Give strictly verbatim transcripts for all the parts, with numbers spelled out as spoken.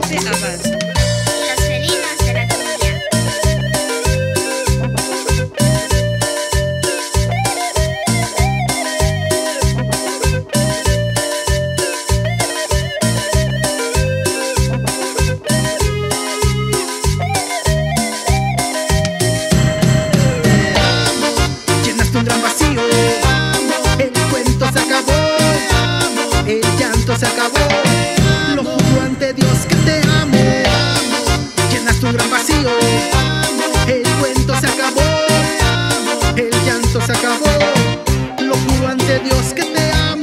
José Abad. Y los felinos de la cumbia. Llenaste un gran vacío, el cuento se acabó, el llanto se acabó. Lo juro ante Dios que te amo. Llenaste un gran vacío, el cuento se acabó, el llanto se acabó. Lo juro ante Dios que te amo.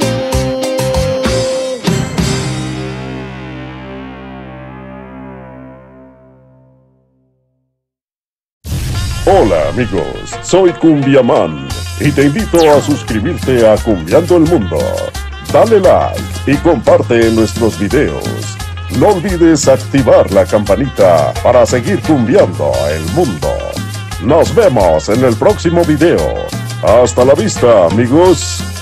Hola amigos, soy Cumbiaman y te invito a suscribirte a Cumbiando el Mundo. Dale like y comparte nuestros videos. No olvides activar la campanita para seguir cumbiando el mundo. Nos vemos en el próximo video. Hasta la vista, amigos.